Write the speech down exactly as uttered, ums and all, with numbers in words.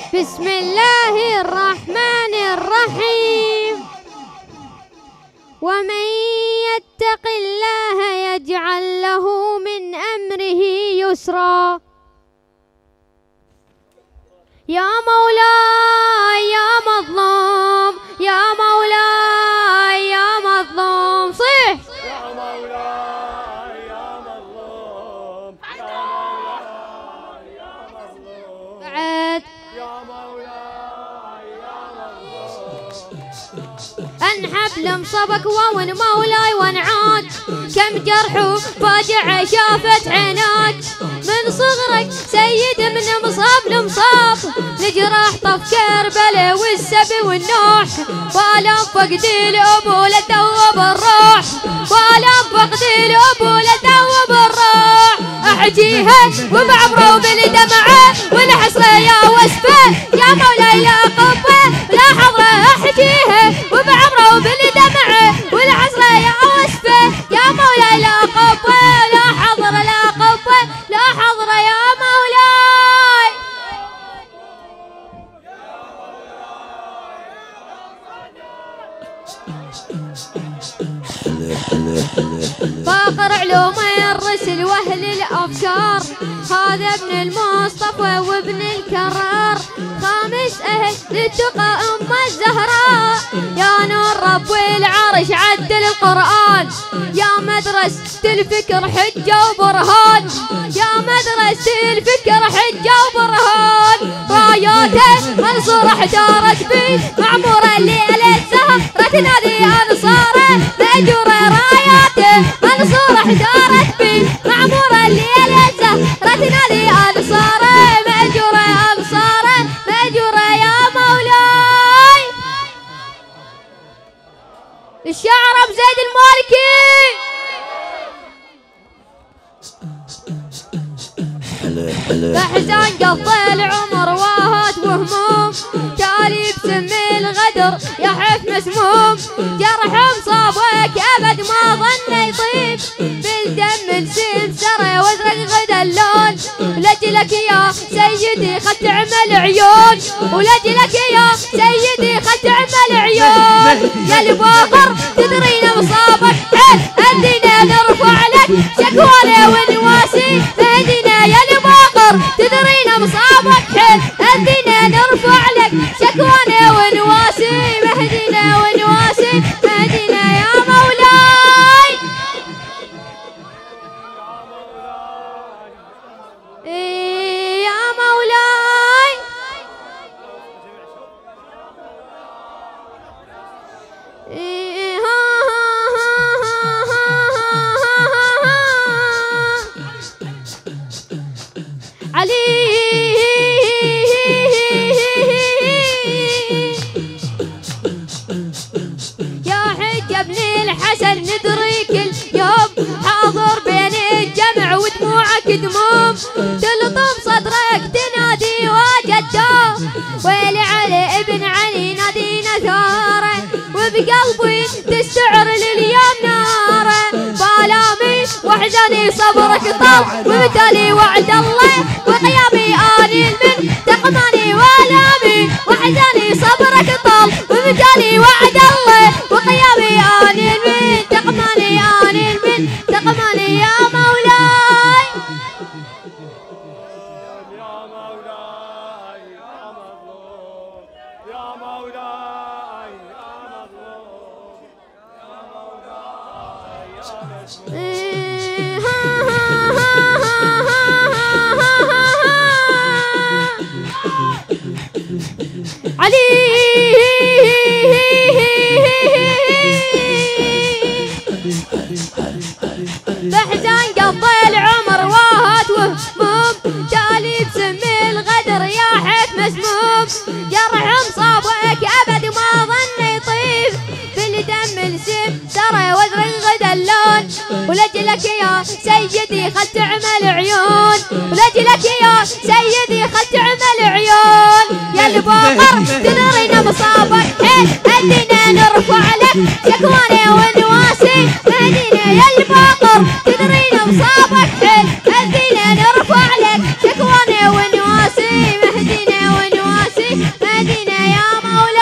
بسم الله الرحمن الرحيم. ومن يتق الله يجعل له من أمره يسرا. يا مولاي يا مظلوم، يا مولاي يا مظلوم، صيح يا مولاي يا مظلوم، يا مولاي يا مظلوم، بعد يا مولاي يا مظلوم. انحب مصابك وون مولاي وانعاد، كم جرح وفاجعة شافت عيناك، من صغرك سيد من مصاب لمصاب، لجراح طف كربلاء والسبي والنوح، والام فقد الابو لتوب الروح، والام فقد الابو لتوب الروح. احجيها وبعبره بالدمعه والحسره يا وسفه، يا مولاي لا قبه لا حضره. احجيها وبعبره بالدمعه والحسره يا وسفه، يا مولاي لا قبه لا حضره لا قبه لا حضره يا مولاي. فاخر علوم الرسل واهل الافكار، هذا ابن المصطفى وابن الكرار، خامس اهل للتقى ام الزهراء، يا نور رب العرش عدل القران، يا مدرسة الفكر حجة وبرهان، يا مدرسة الفكر حجة وبرهان. راياته منصورة احتارت بي معمورة الليلة سهرة تنادي انصاره مأجورة. راياته منصورة احتارت بي معمورة الليلة سهرة تنادي انصاره مأجورة انصاره مأجورة يا مولاي. الشاعر ابو زيد المالكي. فحزان قضى العمر واهات وهموم، تالي بسم الغدر يحف مسموم، جرح مصابك ابد ما ظن يطيب، بالدم السمسرة وازرق غدا اللون، لاجلك يا سيدي خد تعمل عيون، ولاجلك يا سيدي خد تعمل عيون. يا الباقر تدرين مصابك حيل، ادينا نرفع لك شكوانا ونواسي، اهدينا يا الباقر تدرين مصابك حيل، ادينا نرفع لك شكوانا ونواسي، مهدينا ونواسي مهدينا يا مولاي. إيه يا مولاي. إيه ها ها ها ها علي يا حج ابن الحسن ندريك اليوم، حاضر بين الجمع ودموعك دموم، تلطم صدرك تنادي وجده، ويلي علي ابن علي نادينا ثاره، وبقلبي تستعر لليوم ناره، بالامي واحزاني صبرك طال، وبالتالي وعد الله وقيامي اني من تقماني والامي، واحزاني صبرك طال، وبالتالي وعد الله وقيامي اني من تقماني اني من تقماني يا مولاي. يا مولاي يا مظلوم، يا مولاي يا مظلوم، يا مولاي يا مظلوم. إيه ها ها ها ها ها علي بحزان قضى العمر واهات وهموم، تالي بسم الغدر يا حيف مسموم، جرح مصابك ابد ما ظن يطيب، بالدم السم سرى وازرق غدا اللون، ولجلك يا سيدي خد تعمل عيون، ولجلك يا سيدي خد تعمل عيون. يا الباقر تدرين مصابك حيل، ادينا نرفع لك شكوانا ونواسي، مهدينا يا الباقر تدرين مصابك حيل، ادينا نرفع لك شكوانا ونواسي، مهدينا ونواسي علينا يا مولاي